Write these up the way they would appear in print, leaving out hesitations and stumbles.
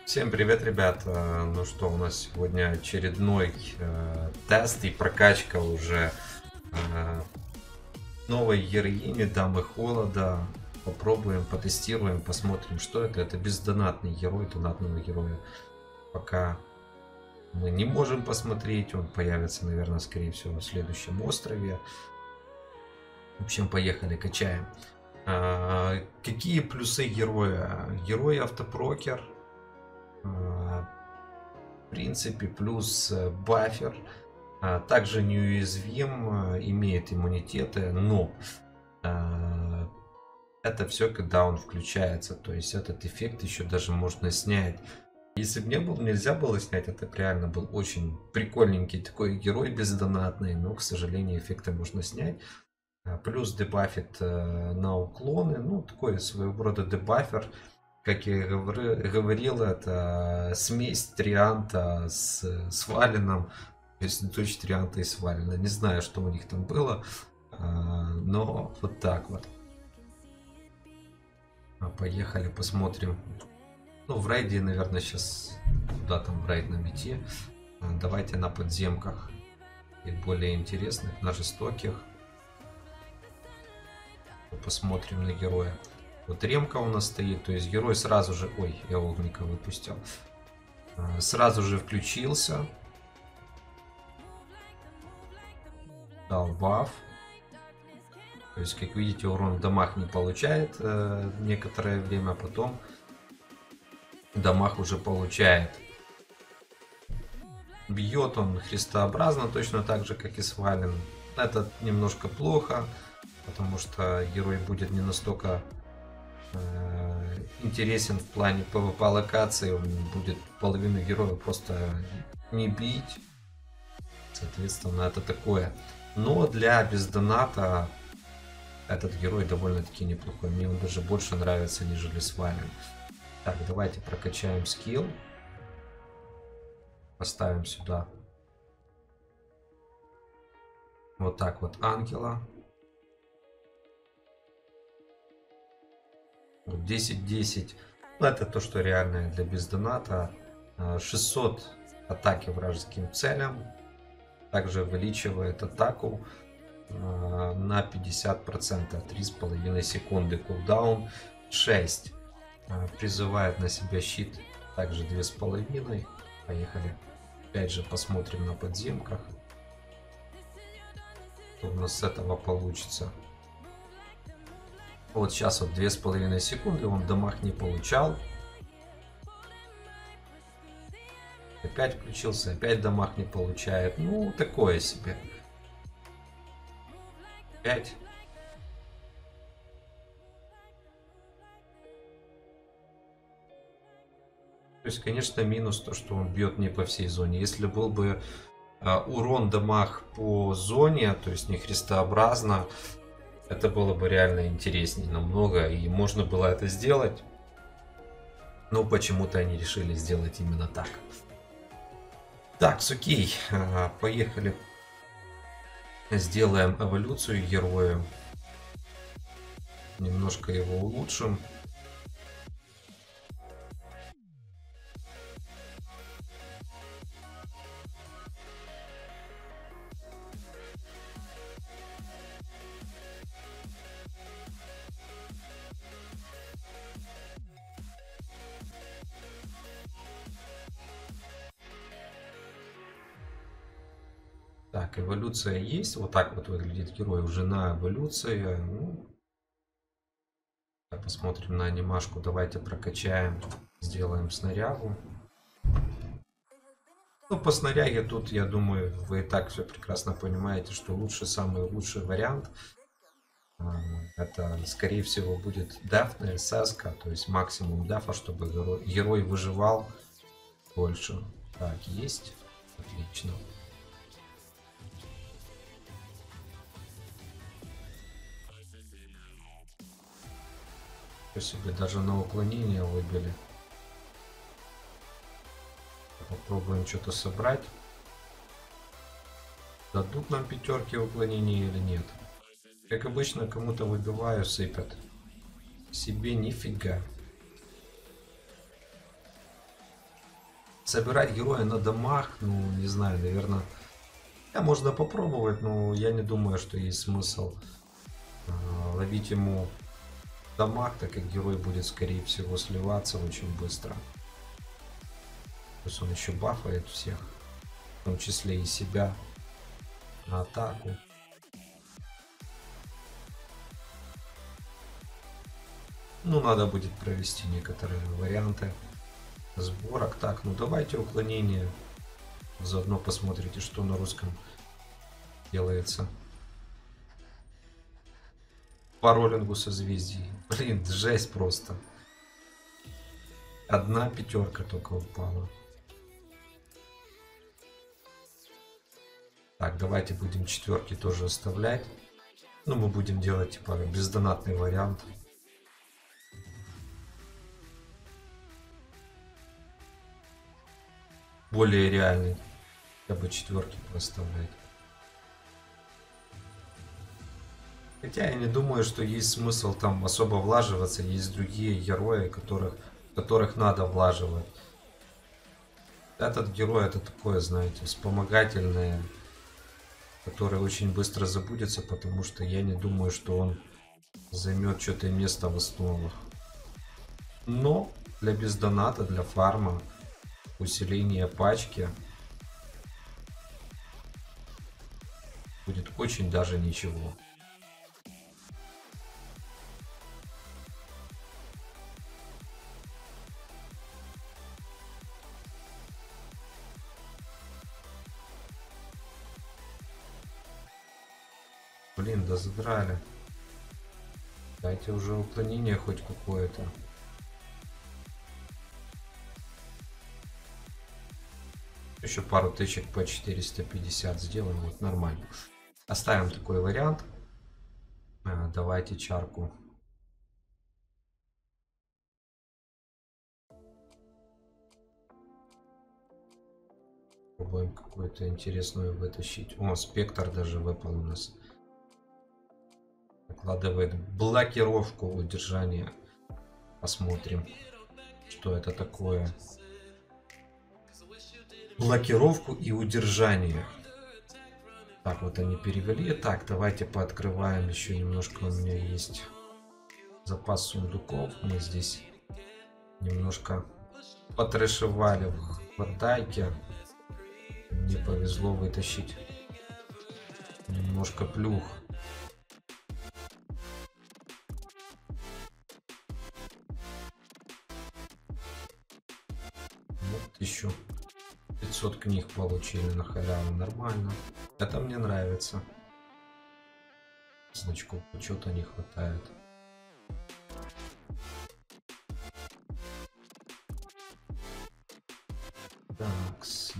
Всем привет, ребята! Ну что, у нас сегодня очередной тест и прокачка уже э, новой героини Дамы Холода. Попробуем, потестируем, посмотрим, что это. Это бездонатный герой, донатного героя. Пока мы не можем посмотреть, он появится, наверное, скорее всего, в следующем острове. В общем, поехали, качаем. Какие плюсы героя? Герой автопрокер. В принципе, плюс бафер. Также неуязвим, имеет иммунитеты, но это все, когда он включается. То есть этот эффект еще даже можно снять. Если бы нельзя было снять, это реально был очень прикольненький такой герой бездонатный, но, к сожалению, эффекты можно снять. Плюс дебафит на уклоны, ну, такой своего рода дебафер. Как я говорил, это смесь Трианта с Валином. То есть дочь Трианта и Свалина. Не знаю, что у них там было, но вот так вот. Поехали, посмотрим. Ну, в рейде, наверное, сейчас куда там в рейд нам идти. Давайте на подземках и более интересных, на жестоких. Посмотрим на героя. Вот ремка у нас стоит, то есть герой сразу же... Ой, я огника выпустил. Сразу же включился. Дал баф. То есть, как видите, урон в дамаг не получает некоторое время, а потом дамаг уже получает. Бьет он христообразно, точно так же, как и Свален. Это немножко плохо, потому что герой будет не настолько интересен в плане PvP локации. Он будет половину героя просто не бить. Соответственно, это такое. Но для бездоната этот герой довольно-таки неплохой. Мне он даже больше нравится, нежели Свален. Так, давайте прокачаем скилл. Поставим сюда вот так вот ангела. 10-10. Ну, это то, что реальное для бездоната. 600 атаки вражеским целям. Также увеличивает атаку на 50%. 3,5 секунды кулдаун. 6. Призывает на себя щит. Также 2,5. Поехали. Опять же посмотрим на подземках. Что у нас с этого получится. Вот сейчас вот 2,5 секунды. Он дамаг не получал. Опять включился. Опять дамаг не получает. Ну, такое себе. 5. То есть, конечно, минус то, что он бьет не по всей зоне. Если был бы урон дамаг по зоне, то есть не христообразно, это было бы реально интереснее намного. И можно было это сделать. Но почему-то они решили сделать именно так. Так, окей. Поехали. Сделаем эволюцию героя. Немножко его улучшим. Так, эволюция есть. Вот так вот выглядит герой уже на эволюции. Ну, посмотрим на анимашку. Давайте прокачаем. Сделаем снарягу. Ну, по снаряге тут, я думаю, вы и так все прекрасно понимаете, что самый лучший вариант. Это, скорее всего, будет дефная СС, то есть максимум дефа, чтобы герой выживал больше. Так, есть. Отлично. Себе даже на уклонение выбили. Попробуем что-то собрать. Дадут нам пятерки уклонения или нет? Как обычно, кому-то выбиваю, сыпят. Себе нифига. собирать героя на домах, ну, не знаю, наверное, можно попробовать, но я не думаю, что есть смысл ловить ему в домах, так как герой будет, скорее всего, сливаться очень быстро. Плюс он еще бафает всех, в том числе и себя на атаку. Ну, надо будет провести некоторые варианты сборок. Так, ну давайте уклонение. Заодно посмотрите, что на русском делается. По роллингу созвездий. Блин, жесть просто. Одна пятерка только упала. Так, давайте будем четверки тоже оставлять. Ну, мы будем делать типа бездонатный вариант. Более реальный. Хотя бы четверки проставлять. Хотя я не думаю, что есть смысл там особо влаживаться. Есть другие герои, которых надо влаживать. Этот герой это такое, знаете, вспомогательное, который очень быстро забудется, потому что я не думаю, что он займет что-то место в основах. Но для бездоната, для фарма, усиления пачки будет очень даже ничего. Блин, да задрали. Дайте уже уклонение хоть какое-то. Еще пару тычек по 450 сделаем, вот нормально. Оставим такой вариант. Давайте чарку. Попробуем какую-то интересную вытащить. О, спектр даже выпал у нас. Накладывает блокировку удержания. Посмотрим, что это такое. Блокировку и удержание. Так, вот они перевели. Так, давайте пооткрываем. Еще немножко у меня есть запас сундуков. Мы здесь немножко потрэшевали в хватайке. Мне повезло вытащить немножко плюх. Вот еще 500 книг получили на халяву. Нормально. Это мне нравится. Значков почему-то не хватает. Так, есть.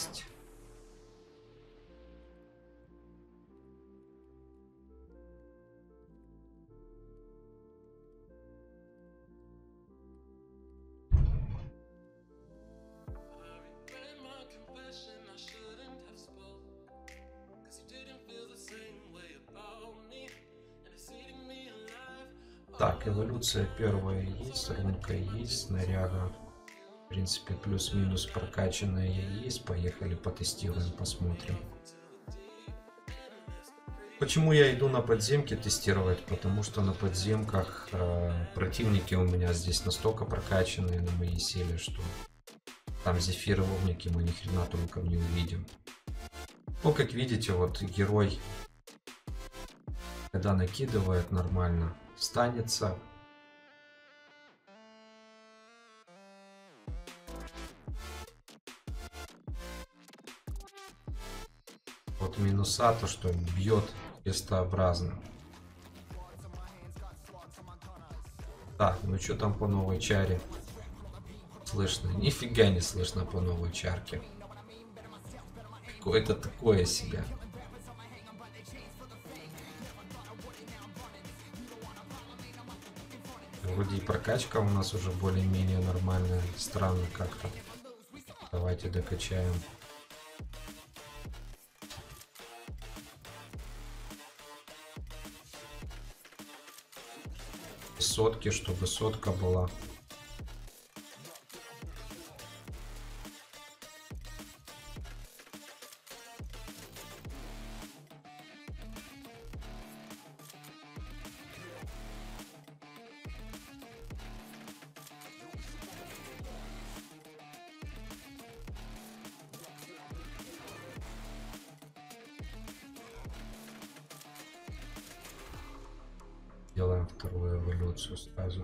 Так, эволюция первая есть, рунка есть, снаряга. В принципе, плюс-минус прокачанная есть. Поехали, потестируем, посмотрим. Почему я иду на подземки тестировать? Потому что на подземках противники у меня здесь настолько прокачанные на моей силе, что там зефиры, вовники мы ни хрена толком не увидим. Ну, как видите, вот герой, когда накидывает нормально, станется. Вот минуса, то что бьет тестообразно. Так, ну что там по новой чаре? Слышно? Нифига не слышно по новой чарке. Какое-то такое себе. Вроде и прокачка у нас уже более-менее нормальная. Странно как-то. Давайте докачаем. Сотки, чтобы сотка была. Делаем вторую эволюцию сразу.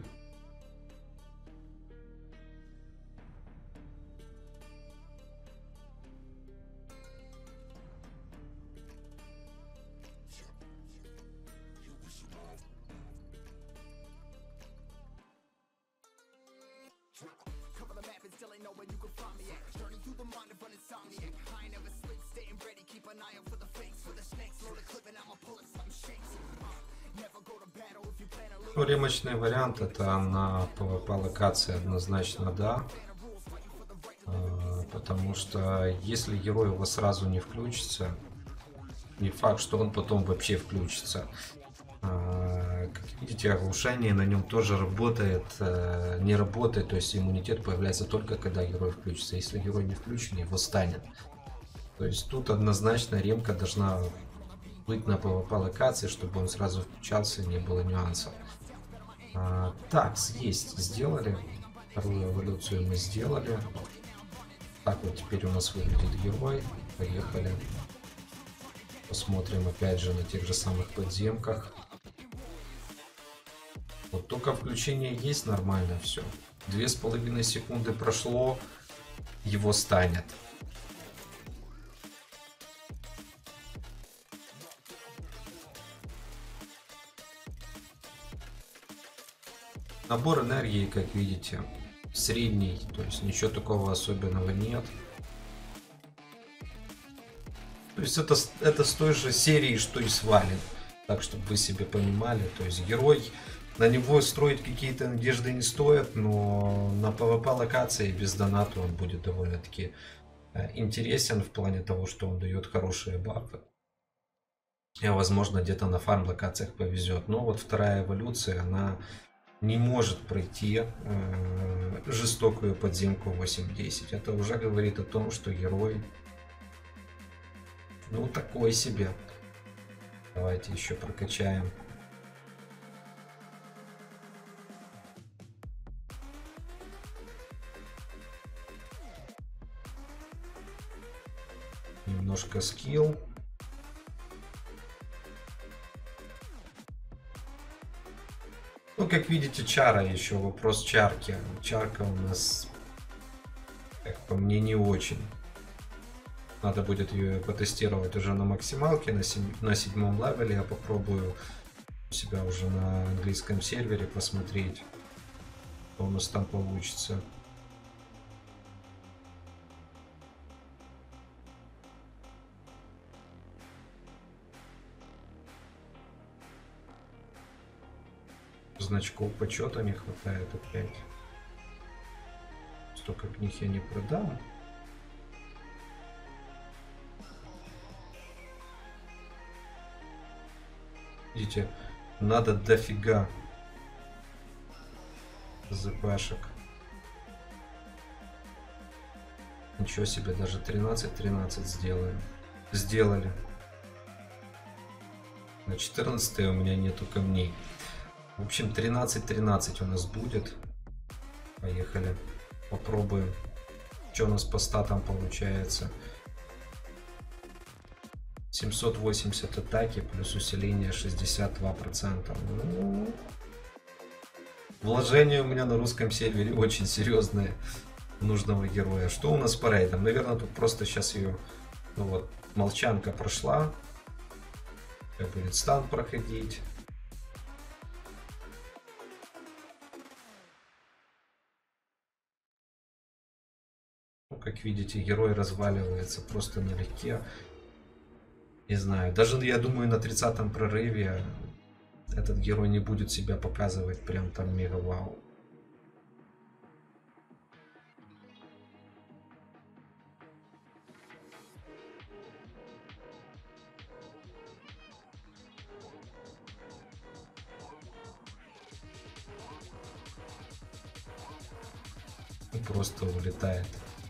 Ну, ремочный вариант это на PvP локации однозначно да. Потому что если герой у вас сразу не включится, не факт, что он потом вообще включится. Как видите, оглушение на нем тоже работает, не работает, то есть иммунитет появляется только когда герой включится. Если герой не включен, его станет. То есть тут однозначно ремка должна быть на PvP локации, чтобы он сразу включался и не было нюансов. Так, есть, сделали. Вторую эволюцию мы сделали. Так вот теперь у нас выглядит герой. Поехали. Посмотрим опять же на тех же самых подземках. Вот только включение есть, нормально все. 2,5 секунды прошло, его станет. Набор энергии, как видите, средний, то есть ничего такого особенного нет. То есть это с той же серии, что и Свален. Так, чтобы вы себе понимали. То есть герой, на него строить какие-то надежды не стоит, но на PvP локации без доната он будет довольно-таки интересен в плане того, что он дает хорошие бафы. И, возможно, где-то на фарм локациях повезет. Но вот вторая эволюция, она не может пройти жестокую подземку 8-10. Это уже говорит о том, что герой, ну, такой себе. Давайте еще прокачаем. Немножко скилл. Ну, как видите, чара еще. Вопрос чарки. Чарка у нас, как по мне, не очень. Надо будет ее потестировать уже на максималке, на 7-м левеле. Я попробую у себя уже на английском сервере посмотреть, что у нас там получится. Значков почета не хватает опять. Столько книг я не продам. Видите, надо дофига ЗПшек. Ничего себе, даже 13-13 сделали. На 14 у меня нету камней. В общем, 13-13 у нас будет. Поехали. Попробуем. Что у нас по статам получается? 780 атаки плюс усиление 62%. Ну, вложение у меня на русском сервере очень серьезное нужного героя. Что у нас по рейдам? Наверное, тут просто сейчас ее... Ну вот, молчанка прошла. Будет стан проходить. Ну, как видите, герой разваливается просто налегке. Не знаю, даже я думаю на 30-м прорыве этот герой не будет себя показывать прям там мега вау. Просто улетает.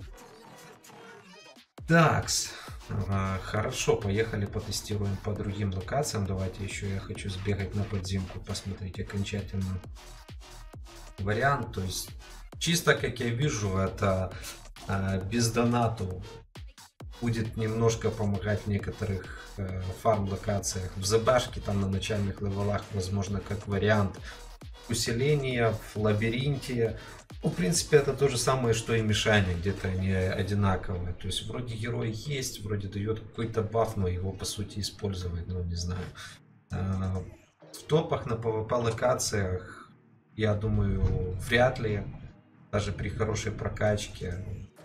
Такс. Хорошо, поехали потестируем по другим локациям. Давайте еще я хочу сбегать на подземку, посмотреть окончательно вариант. То есть чисто как я вижу, это без донату будет немножко помогать в некоторых фарм-локациях. В ЗБшке там на начальных левелах, возможно, как вариант усиления, в лабиринте. Ну, в принципе, это то же самое, что и Мишаня, где-то они одинаковые. То есть, вроде герой есть, вроде дает какой-то баф, но его, по сути, использовать, ну, не знаю. В топах на PvP локациях, я думаю, вряд ли, даже при хорошей прокачке,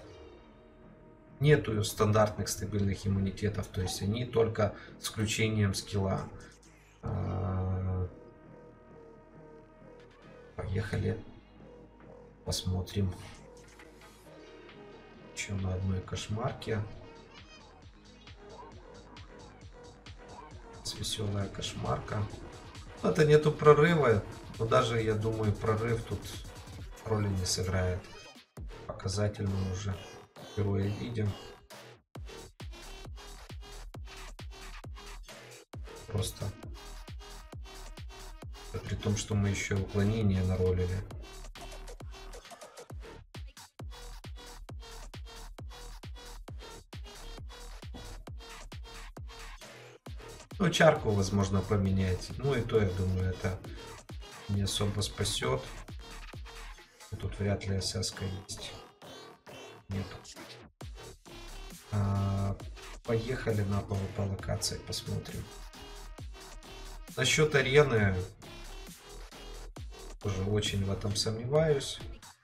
нету стандартных стабильных иммунитетов, то есть они только с включением скилла. Поехали, посмотрим. Еще на одной кошмарке. Веселая кошмарка. Это нету прорыва, но даже, я думаю, прорыв тут роли не сыграет. Показательно уже героя видим. Просто при том, что мы еще уклонение наролили. Ну, чарку возможно поменять. Ну и то, я думаю, это не особо спасет. Тут вряд ли СС-ка есть. Нет. Поехали на PvP локации, посмотрим. Насчет арены тоже очень в этом сомневаюсь.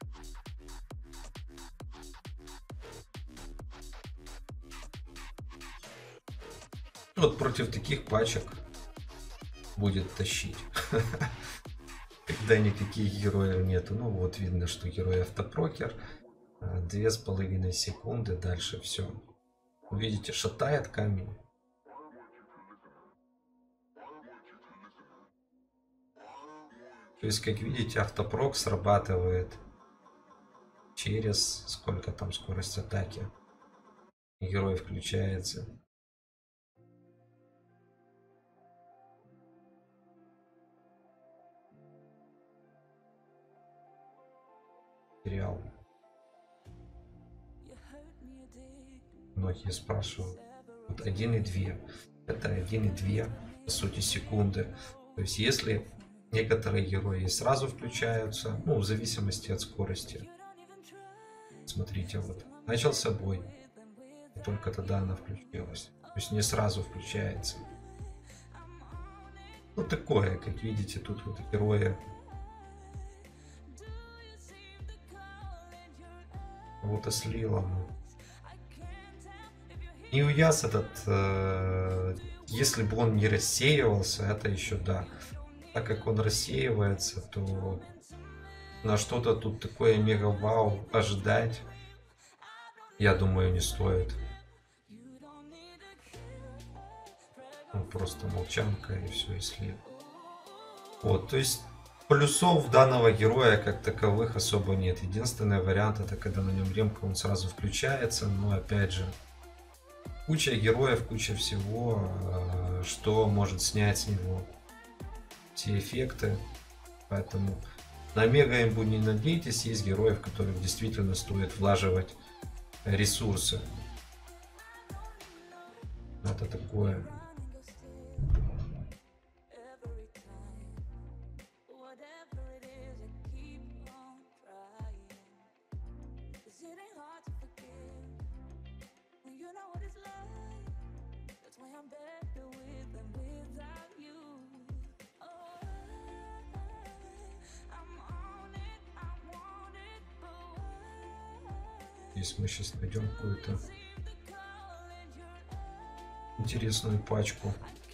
Вот против таких пачек будет тащить. Когда никаких героев нету. Ну вот видно, что герой автопрокер. 2,5 секунды. Дальше все. Видите, шатает камень. То есть, как видите, автопрок срабатывает через сколько там скорость атаки. Герой включается. Сериал. Многие спрашивают. Вот 1,2. Это 1,2 по сути секунды. То есть, если некоторые герои сразу включаются, ну, в зависимости от скорости. Смотрите, вот, начался бой, и только тогда она включилась. То есть не сразу включается. Ну, такое, как видите, тут вот герои. Вот и слила. И у Яс этот, если бы он не рассеивался, это еще да. Так как он рассеивается, то на что-то тут такое мега вау ожидать, я думаю, не стоит. Ну, просто молчанка и все, и слив. Вот, то есть плюсов данного героя как таковых особо нет. Единственный вариант, это когда на нем ремка, он сразу включается, но опять же куча героев, куча всего, что может снять с него все эффекты. Поэтому на мега имбу не надейтесь, есть герои, в которых действительно стоит влаживать ресурсы. Это такое. Если мы сейчас найдем какую-то интересную пачку.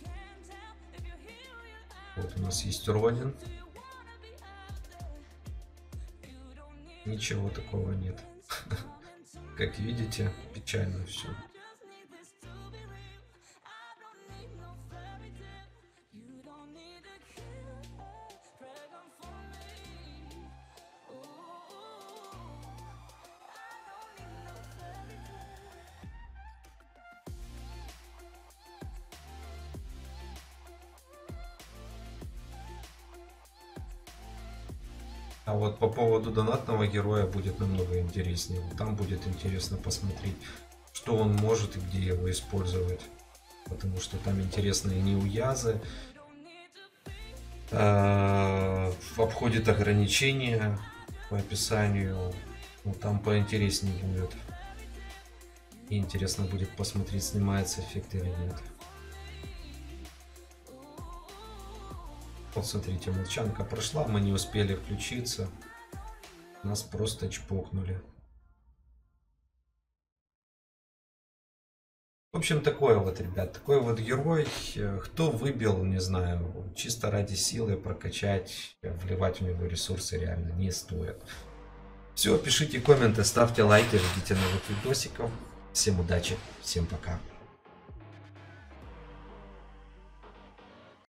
Вот у нас есть Ронин. Ничего такого нет. Как видите, печально все. А вот по поводу донатного героя будет намного интереснее. Там будет интересно посмотреть, что он может и где его использовать. Потому что там интересные неуязы. Обходит ограничения по описанию. Ну, там поинтереснее будет. И интересно будет посмотреть, снимается эффект или нет. Вот смотрите, молчанка прошла, мы не успели включиться. Нас просто чпокнули. В общем, такой вот, ребят, такой вот герой. Кто выбил, не знаю, чисто ради силы прокачать, вливать в него ресурсы реально не стоит. Все, пишите комменты, ставьте лайки, ждите новых видосиков. Всем удачи, всем пока.